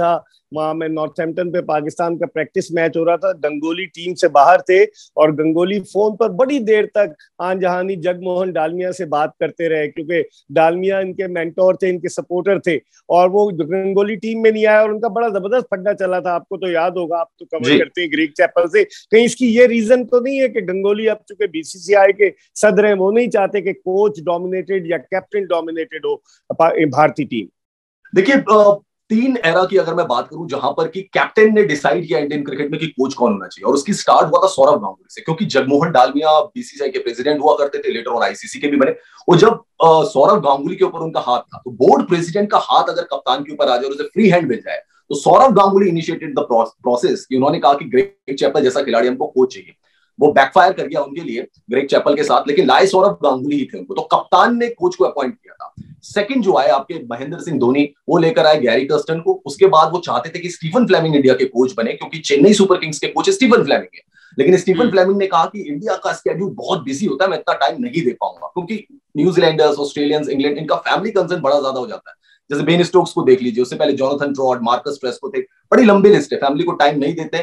वहां मैं नॉर्थहैम्पटन पे पाकिस्तान का प्रैक्टिस मैच हो रहा था, गंगोली टीम से बाहर थे और गंगोली फोन पर बड़ी देर तक आन जहानी जगमोहन डालमिया से बात करते रहे, क्योंकि डालमिया इनके मेंटोर थे, इनके सपोर्टर थे, और वो गंगोली टीम में नहीं आया और उनका बड़ा जबरदस्त फड्डा चला था। आपको तो याद होगा, आप तो कवर करते हैं ग्रेग चैपल से। कहीं इसकी ये रीजन तो नहीं है कि गंगोली अब चूंकि बीसीसीआई के सदर हैं, वो नहीं चाहते कि कोच डोमिनेटेड या कैप्टन डोमिनेटेड हो भारतीय टीम? देखिए, तीन एरा की अगर मैं बात करूं जहां पर कि कैप्टन ने डिसाइड किया इंडियन क्रिकेट में कि कोच कौन होना चाहिए, और उसकी स्टार्ट हुआ था सौरव गांगुली से, क्योंकि जगमोहन डालमिया बीसीसीआई के प्रेसिडेंट हुआ करते थे, लेटर और आईसीसी के भी बने। और जब सौरव गांगुली के ऊपर उनका हाथ था, तो बोर्ड प्रेसिडेंट का हाथ अगर कप्तान के ऊपर आ जाए और उसे फ्री हैंड मिल जाए, तो Sourav Ganguly initiated the process कि उन्होंने कहा कि ग्रेग चैपल जैसा खिलाड़ी हमको कोच चाहिए। वो बैकफायर कर गया उनके लिए ग्रेग चैपल के साथ, लेकिन लाए सौरव गांगुली ही थे उनको, तो कप्तान ने कोच को अपॉइंट किया था। सेकंड जो आए आपके महेंद्र सिंह धोनी, वो लेकर आए गैरी कर्स्टन को। उसके बाद वो चाहते थे कि स्टीफन फ्लेमिंग इंडिया के कोच बने, क्योंकि चेन्नई सुपर किंग्स के कोच स्टीफन फ्लेमिंग है। लेकिन स्टीफन फ्लेमिंग ने कहा कि इंडिया का स्केड्यूल बहुत बिजी होता है, मैं इतना टाइम नहीं दे पाऊंगा, क्योंकि न्यूजीलैंडर्स, ऑस्ट्रेलियंस, इंग्लैंड, इनका फैमिली कंसर्न बड़ा ज्यादा हो जाता है। जैसे बेन स्टोक्स को देख लीजिए, उससे पहले जोनाथन ट्रॉट, मार्कस ट्रेस्को थे, बड़ी लंबी लिस्ट है, फैमिली को टाइम नहीं देते,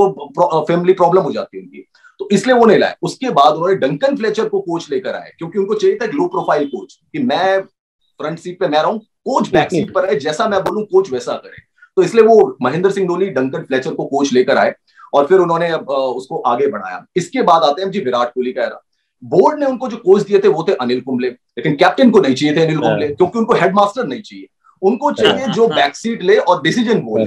वो फैमिली प्रॉब्लम हो जाती है उनकी, तो इसलिए वो नहीं लाए। उसके बाद उन्होंने डंकन फ्लेचर को कोच लेकर आए, क्योंकि उनको चाहिए था लो प्रोफाइल कोच, कि मैं फ्रंट सीट पे मैं रहूं, कोच बैक सीट पर है, जैसा मैं बोलूं कोच वैसा करे। तो इसलिए वो महेंद्र सिंह धोनी डंकन फ्लेचर को कोच लेकर आए और फिर उन्होंने उसको आगे बढ़ाया। इसके बाद आते हैं जी विराट कोहली का एरा। बोर्ड ने उनको जो कोच दिए थे वो थे अनिल कुंबले, लेकिन कैप्टन को नहीं चाहिए थे अनिल कुंबले, क्योंकि उनको हेडमास्टर नहीं चाहिए, उनको चाहिए जो बैक सीट ले और डिसीजन बोले,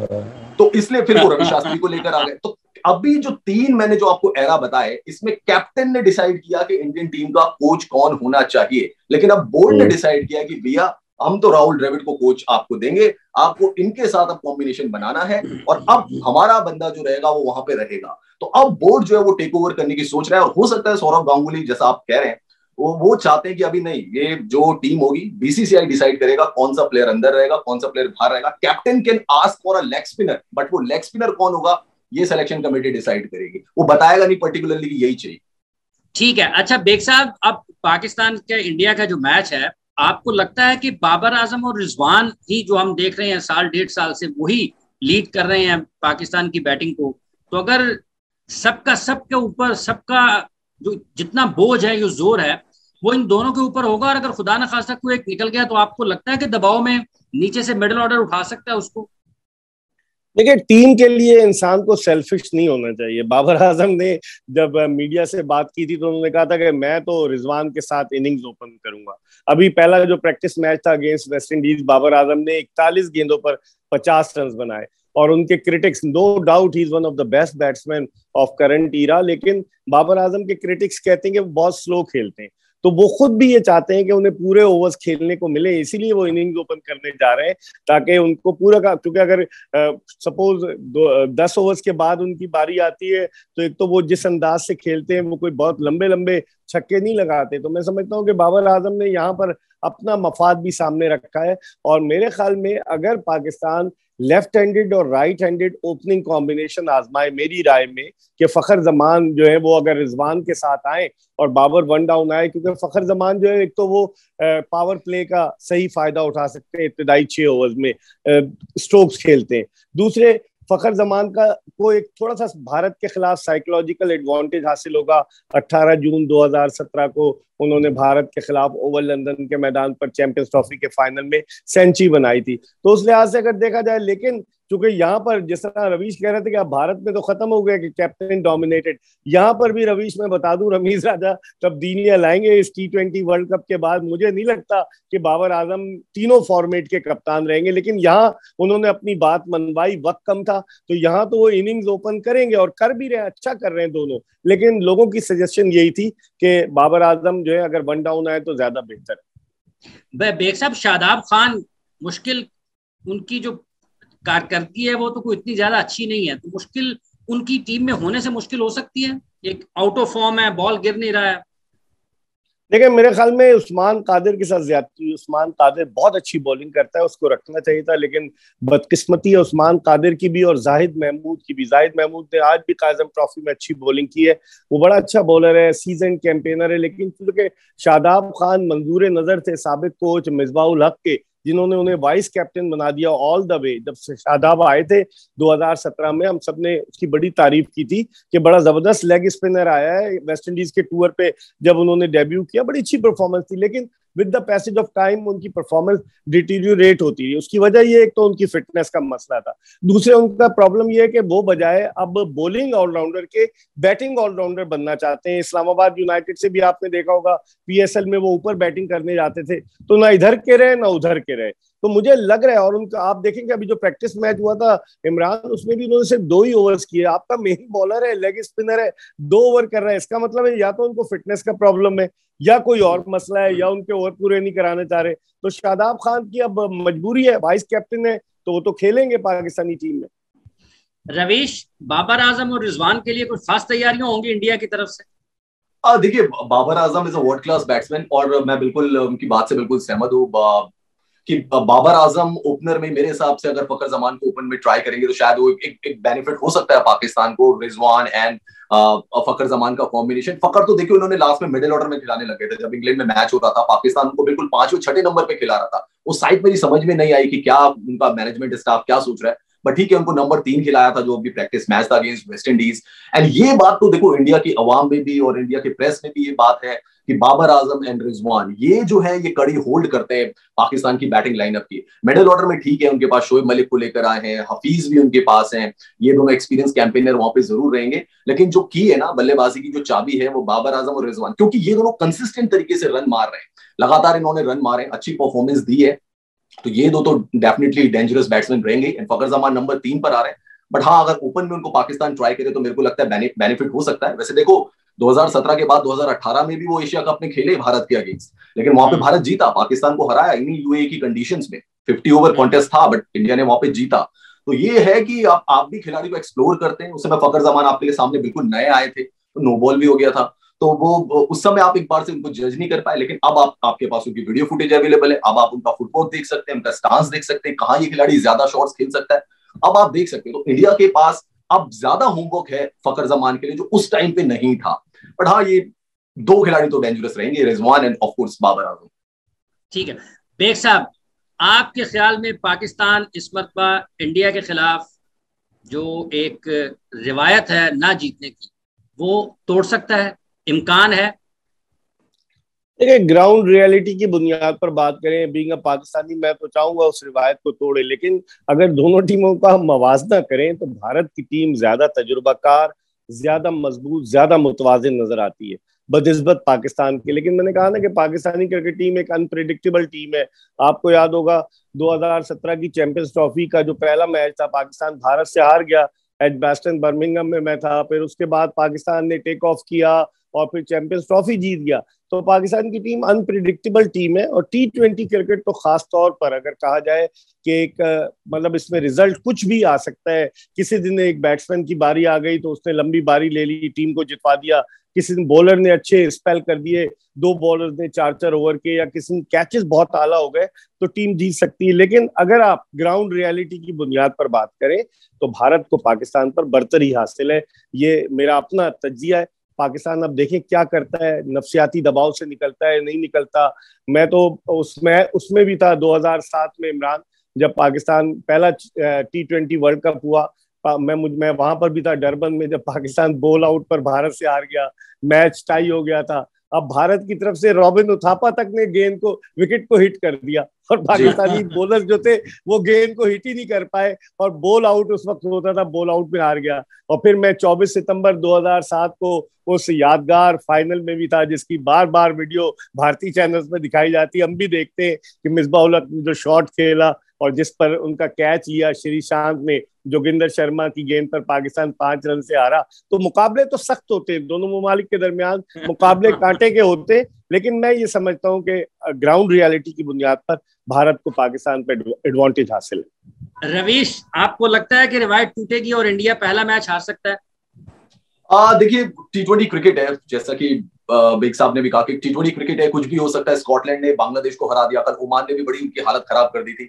तो इसलिए फिर वो रवि शास्त्री को लेकर आ गए। तो अभी जो तीन मैंने जो आपको एरा बताए, इसमें कैप्टन ने डिसाइड किया कि इंडियन टीम का कोच कौन होना चाहिए, लेकिन अब बोर्ड ने डिसाइड किया कि भैया हम तो राहुल द्रविड़ को कोच आपको देंगे, आपको इनके साथ अब कॉम्बिनेशन बनाना है, और अब हमारा बंदा जो रहेगा वो वहां पे रहेगा। तो अब बोर्ड जो है वो टेक ओवर करने की सोच रहा है, और हो सकता है सौरव गांगुली जैसा आप कह रहे हैं, वो वो चाहते हैं कि अभी नहीं, ये जो टीम होगी बीसीसीआई डिसाइड करेगा कौन सा प्लेयर अंदर रहेगा, कौन सा प्लेयर बाहर रहेगा। Captain can ask for a leg spinner, but वो लेग स्पिनर कौन होगा ये सिलेक्शन कमेटी डिसाइड करेगी, वो बताएगा नहीं पर्टिकुलरली कि यही चाहिए। ठीक है। अच्छा बेग साहब, अब पाकिस्तान के इंडिया का जो मैच है, आपको लगता है कि बाबर आजम और रिजवान ही जो हम देख रहे हैं साल डेढ़ साल से, वही लीड कर रहे हैं पाकिस्तान की बैटिंग को? तो अगर सबका सबके ऊपर सबका जो जितना बोझ है, जो जोर है, वो इन दोनों के ऊपर होगा, और अगर खुदा न खास्ता कोई एक निकल गया, तो आपको लगता है कि दबाव में नीचे से मिडिल ऑर्डर उठा सकता है उसको? देखिए, टीम के लिए इंसान को सेल्फिश नहीं होना चाहिए। बाबर आजम ने जब मीडिया से बात की थी तो उन्होंने कहा था कि मैं तो रिजवान के साथ इनिंग्स ओपन करूंगा। अभी पहला जो प्रैक्टिस मैच था against West Indies, Babar Azam ने इकतालीस गेंदों पर पचास रन बनाए, और उनके critics, no doubt he is one of the best batsman of current era, लेकिन बाबर आजम के क्रिटिक्स कहते हैं कि वो बहुत स्लो खेलते हैं, तो वो खुद भी ये चाहते हैं कि उन्हें पूरे ओवर्स खेलने को मिले, इसीलिए वो इनिंग्स ओपन करने जा रहे हैं, ताकि उनको पूरा का, क्योंकि अगर सपोज दस ओवर्स के बाद उनकी बारी आती है, तो एक तो वो जिस अंदाज से खेलते हैं, वो कोई बहुत लंबे लंबे छक्के नहीं लगाते। तो मैं समझता हूँ कि बाबर आजम ने यहाँ पर अपना मफाद भी सामने रखा है, और मेरे ख्याल में अगर पाकिस्तान लेफ्ट हैंडेड और राइट हैंडेड ओपनिंग कॉम्बिनेशन आजमाए, मेरी राय में, कि फखर जमान जो है वो अगर रिजवान के साथ आए और बाबर वन डाउन आए, क्योंकि फखर जमान जो है एक तो वो पावर प्ले का सही फायदा उठा सकते हैं, इब्तिदाई छह ओवर्स में स्ट्रोक्स खेलते हैं। दूसरे, फखर जमान का को एक थोड़ा सा भारत के खिलाफ साइकोलॉजिकल एडवांटेज हासिल होगा। अठारह जून दो हज़ार सत्रह को उन्होंने भारत के खिलाफ ओवल लंदन के मैदान पर चैंपियंस ट्रॉफी के फाइनल में सेंचुरी बनाई थी, तो उस लिहाज से अगर देखा जाए, लेकिन क्योंकि यहाँ पर जिस तरह रवीश कह रहे थे कि अब भारत में तो खत्म हो गया कि कैप्टन डोमिनेटेड, यहाँ पर भी रवीश मैं बता दूं, रमीज राजा तब्दीलियां लाएंगे इस टी ट्वेंटी वर्ल्ड कप के बाद। मुझे नहीं लगता कि बाबर आजम तीनों फॉर्मेट के कप्तान रहेंगे, लेकिन यहाँ उन्होंने अपनी बात मनवाई, वक्त कम था, तो यहाँ तो वो इनिंग्स ओपन करेंगे और कर भी रहे, अच्छा कर रहे हैं दोनों, लेकिन लोगों की सजेशन यही थी कि बाबर आजम जो है अगर वन डाउन आए तो ज्यादा बेहतर है। बेग साहब, शादाब खान, मुश्किल उनकी जो कारकर्दगी है वो तो कोई इतनी ज्यादा अच्छी नहीं है, तो मुश्किल उनकी टीम में होने से मुश्किल हो सकती है। एक आउट ऑफ फॉर्म है, बॉल गिर नहीं रहा है। देखिए, मेरे ख्याल में उस्मान कादिर के साथ ज्यादती हुई। उस्मान कादिर बहुत अच्छी बॉलिंग करता है, उसको रखना चाहिए था, लेकिन बदकिस्मती है उस्मान कादिर की भी और जाहिद महमूद की भी। जाहिद महमूद ने आज भी काज़म ट्रॉफी में अच्छी बॉलिंग की है, वो बड़ा अच्छा बॉलर है, सीजन कैंपेनर है, लेकिन क्योंकि शादाब खान मंजूर नजर थे साबिक कोच मिसबाहुल हक के, जिन्होंने उन्हें वाइस कैप्टन बना दिया ऑल द वे। जब शादाब आए थे दो हज़ार सत्रह में, हम सबने उसकी बड़ी तारीफ की थी कि बड़ा जबरदस्त लेग स्पिनर आया है। वेस्ट इंडीज के टूर पे जब उन्होंने डेब्यू किया बड़ी अच्छी परफॉर्मेंस थी, लेकिन with the passage of time उनकी परफॉर्मेंस डिटीरियोरेट होती रही। उसकी वजह ये, एक तो उनकी फिटनेस का मसला था, दूसरे उनका प्रॉब्लम ये है कि वो बजाय अब बॉलिंग ऑलराउंडर के बैटिंग ऑलराउंडर बनना चाहते हैं। इस्लामाबाद यूनाइटेड से भी आपने देखा होगा, पीएसएल में वो ऊपर बैटिंग करने जाते थे तो ना इधर के रहे ना उधर के रहे। तो मुझे लग रहा है, और उनका आप देखेंगे अभी जो प्रैक्टिस मैच हुआ था इमरान, उसमें भी उन्होंने सिर्फ दो ही ओवर्स किए। आपका मेन बॉलर है, लेग स्पिनर है, दो ओवर कर रहा है। इसका मतलब है या तो उनको फिटनेस का प्रॉब्लम है या कोई और मसला है, या उनके ओवर पूरे नहीं कराने चाह रहे। तो शादाब खान की अब मजबूरी है, वाइस कैप्टन है तो वो तो खेलेंगे पाकिस्तानी टीम में। रवीश, बाबर आजम और रिजवान के लिए कुछ खास तैयारियां होंगी इंडिया की तरफ से? देखिए, Babar Azam is a world class batsman और मैं बिल्कुल उनकी बात से बिल्कुल सहमत हूँ कि बाबर आजम ओपनर में, मेरे हिसाब से अगर फकर जमान को ओपन में ट्राई करेंगे तो शायद वो एक एक बेनिफिट हो सकता है पाकिस्तान को। रिजवान एंड फकर जमान का कॉम्बिनेशन। फकर तो देखिए उन्होंने लास्ट में मिडिल ऑर्डर में खिलाने लगे थे जब इंग्लैंड में मैच हो रहा था, पाकिस्तान उनको बिल्कुल पांचवें छठे नंबर पे खिला रहा था। उस साइड मेरी समझ में नहीं आई कि क्या उनका मैनेजमेंट स्टाफ क्या सोच रहा है, बट ठीक है उनको नंबर तीन खिलाया था जो अभी प्रैक्टिस मैच था अगेंस्ट वेस्ट इंडीज। एंड ये बात तो देखो इंडिया की अवाम में भी और इंडिया के प्रेस में भी ये बात है कि बाबर आजम एंड रिजवान ये जो है ये कड़ी होल्ड करते हैं पाकिस्तान की बैटिंग लाइनअप की। मिडिल ऑर्डर में ठीक है उनके पास शोएब मलिक को लेकर आए हैं, हफीज भी उनके पास हैं, ये दोनों एक्सपीरियंस कैंपेनर वहां पे जरूर रहेंगे, लेकिन जो की है ना बल्लेबाजी की जो चाबी है वो बाबर आजम और रिजवान, क्योंकि ये दोनों कंसिस्टेंट तरीके से रन मार रहे हैं, लगातार इन्होंने रन मारे, अच्छी परफॉर्मेंस दी है, तो ये दो तो डेफिनेटली डेंजरस बैट्समैन रहेंगे। एंड फकर जमान नंबर तीन पर आ रहे हैं, बट हाँ अगर ओपन में उनको पाकिस्तान ट्राई करे तो मेरे को लगता है बेनिफिट हो सकता है। वैसे देखो दो हज़ार सत्रह के बाद दो हज़ार अठारह में भी वो एशिया कप में खेले भारत के अगेंस्ट, लेकिन वहां पे भारत जीता, पाकिस्तान को हराया इन्हीं यूएई की कंडीशंस में। पचास ओवर कॉन्टेस्ट था बट इंडिया ने वहां पे जीता। तो ये है कि आप आप भी खिलाड़ी को एक्सप्लोर करते हैं। उस समय फकर जमान आपके सामने बिल्कुल नए आए थे, तो नो बॉल भी हो गया था, तो वो उस समय आप एक बार से उनको जज नहीं कर पाए, लेकिन अब आप आपके पास उनकी वीडियो फुटेज अवेलेबल है, अब आप उनका फुटवर्क देख सकते हैं, उनका स्टांस देख सकते हैं, कहाँ ये खिलाड़ी ज्यादा शॉट्स खेल सकता है, अब आप देख सकते हो। तो इंडिया के पास अब ज्यादा होमवर्क है फकर जमान के लिए जो उस टाइम पे नहीं था। बट हाँ ये दो खिलाड़ी तो डेंजरस रहेंगे, Rizwan and of course Babar Azam. ठीक है बेग साहब, आपके ख्याल में पाकिस्तान इस मरतबा इंडिया के खिलाफ जो एक रिवायत है ना जीतने की वो तोड़ सकता है, इम्कान है? देखिए ग्राउंड रियलिटी की बुनियाद पर बात करें, बीइंग अ पाकिस्तानी मैं तो चाहूंगा उस रिवायत को तोड़े, लेकिन अगर दोनों टीमों का हम मवाजना करें तो भारत की टीम ज्यादा तजुर्बाकार, ज्यादा मजबूत, ज्यादा मुतवाज़िन नजर आती है बनिस्बत पाकिस्तान के। लेकिन मैंने कहा ना कि पाकिस्तानी क्रिकेट टीम एक अनप्रेडिक्टेबल टीम है। आपको याद होगा दो हज़ार सत्रह की चैंपियंस ट्रॉफी का जो पहला मैच था, पाकिस्तान भारत से हार गया, एजबास्टन बर्मिंघम में मैं था, फिर उसके बाद पाकिस्तान ने टेक ऑफ किया और फिर चैंपियंस ट्रॉफी जीत गया। तो पाकिस्तान की टीम अनप्रिडिक्टेबल टीम है, और टी ट्वेंटी क्रिकेट तो खास तौर पर अगर कहा जाए कि एक मतलब इसमें रिजल्ट कुछ भी आ सकता है। किसी दिन एक बैट्समैन की बारी आ गई तो उसने लंबी बारी ले ली, टीम को जितवा दिया, किसी दिन बॉलर ने अच्छे स्पेल कर दिए, दो बॉलर्स ने चार चार ओवर के, या किसी दिन कैचेस बहुत आला हो गए तो टीम जीत सकती है। लेकिन अगर आप ग्राउंड रियलिटी की बुनियाद पर बात करें तो भारत को पाकिस्तान पर बरतरी हासिल है, ये मेरा अपना तज्जिया है। पाकिस्तान अब देखें क्या करता है, नफसियाती दबाव से निकलता है नहीं निकलता। मैं तो उसमें उसमें भी था दो हज़ार सात में इमरान, जब पाकिस्तान पहला टी ट्वेंटी वर्ल्ड कप हुआ, मैं मुझ मैं वहां पर भी था डरबन में, जब पाकिस्तान बॉल आउट पर भारत से हार गया, मैच टाई हो गया था। अब भारत की तरफ से रॉबिन उथापा तक ने गेंद को विकेट को हिट कर दिया और पाकिस्तानी बॉलर जो थे वो गेंद को हिट ही नहीं कर पाए, और बॉल आउट उस वक्त होता था, बॉल आउट में हार गया। और फिर मैं चौबीस सितंबर दो हज़ार सात को उस यादगार फाइनल में भी था जिसकी बार बार वीडियो भारतीय चैनल्स में दिखाई जाती है, हम भी देखते हैं कि मिसबाह उल हक ने जो शॉट खेला और जिस पर उनका कैच लिया श्रीशांत ने, जोगिंदर शर्मा की गेंद पर पाकिस्तान पांच रन से हारा। तो मुकाबले तो सख्त होते हैं, दोनों ममालिक के दरमियान मुकाबले कांटे के होते हैं, लेकिन मैं ये समझता हूँ कि ग्राउंड रियलिटी की बुनियाद पर भारत को पाकिस्तान पर एडवांटेज हासिल है। रवीश, आपको लगता है कि रिवायत टूटेगी और इंडिया पहला मैच हार सकता है? आ, देखिए टी ट्वेंटी क्रिकेट है, जैसा कि बेग साहब ने भी कहा कि टी ट्वेंटी क्रिकेट है, कुछ भी हो सकता है। स्कॉटलैंड ने बांग्लादेश को हरा दिया, कल ओमान ने भी बड़ी उनकी हालत खराब कर दी थी।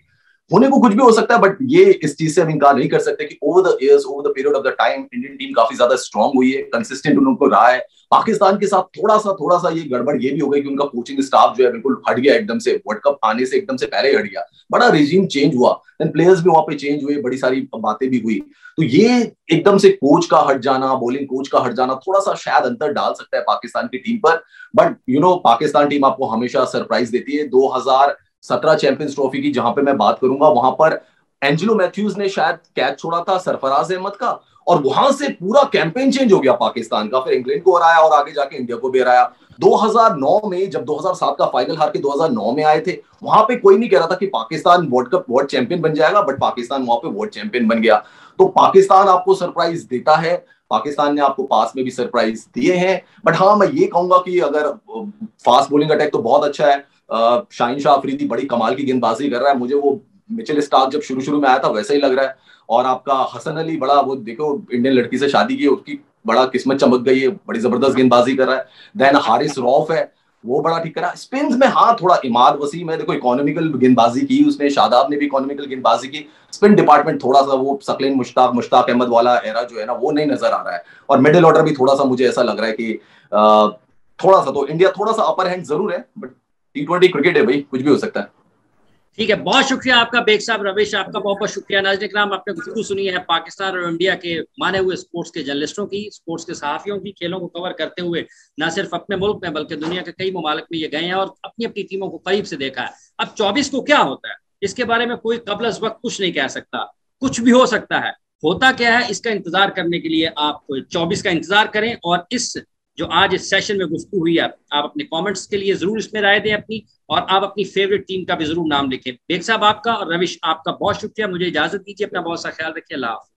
होने को कुछ भी हो सकता है, बट ये इस चीज से हम इनकार नहीं कर सकते कि over the years, over the period of the time Indian team काफी ज्यादा स्ट्रांग हुई है, कंसिस्टेंट उनको रहा है। पाकिस्तान के साथ थोड़ा सा थोड़ा सा ये गड़बड़ ये भी हो गई कि उनका कोचिंग स्टाफ जो है बिल्कुल हट गया एकदम से, वर्ल्ड कप आने से एकदम से पहले ही हट गया, बड़ा रिजीम चेंज हुआ, देन प्लेयर्स भी वहां पे चेंज हुए, बड़ी सारी बातें भी हुई। तो ये एकदम से कोच का हट जाना, बॉलिंग कोच का हट जाना थोड़ा सा शायद अंतर डाल सकता है पाकिस्तान की टीम पर। But you know Pakistan team आपको हमेशा सरप्राइज देती है। दो हजार सत्रह चैंपियंस ट्रॉफी की जहां पे मैं बात करूंगा, वहां पर एंजेलो मैथ्यूज ने शायद कैच छोड़ा था सरफराज अहमद का, और वहां से पूरा कैंपेन चेंज हो गया पाकिस्तान का, फिर इंग्लैंड को हराया और आगे जाके इंडिया को भी हराया। दो हज़ार नौ में जब दो हज़ार सात का फाइनल हार के दो हज़ार नौ में आए थे, वहां पे कोई नहीं कह रहा था कि Pakistan world cup world champion बन जाएगा, बट पाकिस्तान वहां पे वर्ल्ड चैंपियन बन गया। तो पाकिस्तान आपको सरप्राइज देता है, पाकिस्तान ने आपको पास में भी सरप्राइज दिए हैं। बट हाँ, मैं ये कहूंगा कि अगर फास्ट बॉलिंग अटैक तो बहुत अच्छा है, शाहीन शाह अफरीदी बड़ी कमाल की गेंदबाजी कर रहा है, मुझे वो मिचेल स्टार्क जब शुरू शुरू में आया था वैसा ही लग रहा है। और आपका हसन अली, बड़ा वो देखो इंडियन लड़की से शादी की, उसकी बड़ा किस्मत चमक गई है, बड़ी जबरदस्त गेंदबाजी कर रहा है। देन हारिस रऊफ है, वो बड़ा ठीक कर रहा है। स्पिन में हाँ थोड़ा इमाद वसीम है, देखो इकोनॉमिकल गेंदबाजी की उसने, शादाब ने भी इकोनॉमिकल गेंदबाजी की। स्पिन डिपार्टमेंट थोड़ा सा वो सकलीन मुश्ताक मुश्ताक अहमद वाला एरा जो है ना, वो नहीं नजर आ रहा है। और मिडिल ऑर्डर भी थोड़ा सा मुझे ऐसा लग रहा है कि आ, थोड़ा सा तो इंडिया थोड़ा सा अपर हैंड जरूर है, बट टी ट्वेंटी क्रिकेट है भाई, कुछ भी हो सकता है। ठीक है, बहुत शुक्रिया आपका बेग साहब। रविश, आपका बहुत बहुत शुक्रिया। नाज़रीन इकराम, आपने गुफ्तगू सुनी है पाकिस्तान और इंडिया के माने हुए स्पोर्ट्स के जर्नलिस्टों की, स्पोर्ट्स के सहाफियों की, खेलों को कवर करते हुए न सिर्फ अपने मुल्क में बल्कि दुनिया के कई ममालिक में ये गए हैं और अपनी अपनी टीमों को करीब से देखा है। अब चौबीस को क्या होता है इसके बारे में कोई कबल अज़ वक्त कुछ नहीं कह सकता, कुछ भी हो सकता है। होता क्या है इसका इंतजार करने के लिए आप चौबीस का इंतजार करें, और इस जो आज इस सेशन में गुफ्तगू हुई है, आप अपने कमेंट्स के लिए जरूर इसमें राय दें अपनी, और आप अपनी फेवरेट टीम का भी जरूर नाम लिखें। बेग साहब आपका और रविश आपका बहुत शुक्रिया। मुझे इजाजत दीजिए, अपना बहुत सा ख्याल रखिए। अल्लाह हाफ़िज़।